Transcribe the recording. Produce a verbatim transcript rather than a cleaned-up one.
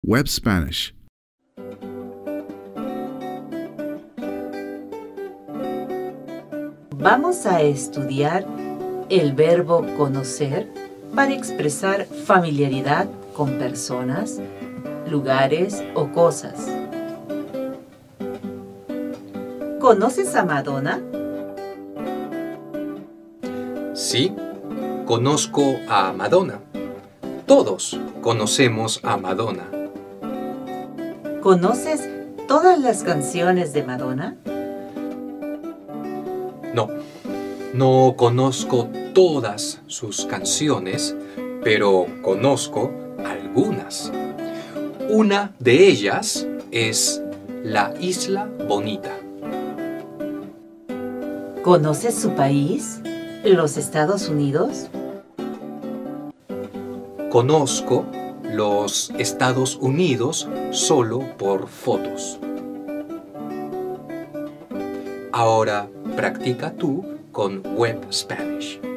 Web Spanish. Vamos a estudiar el verbo conocer para expresar familiaridad con personas, lugares o cosas. ¿Conoces a Madonna? Sí, conozco a Madonna. Todos conocemos a Madonna. ¿Conoces todas las canciones de Madonna? No, no conozco todas sus canciones, pero conozco algunas. Una de ellas es La Isla Bonita. ¿Conoces su país, los Estados Unidos? Conozco los Estados Unidos solo por fotos. Ahora practica tú con Web Spanish.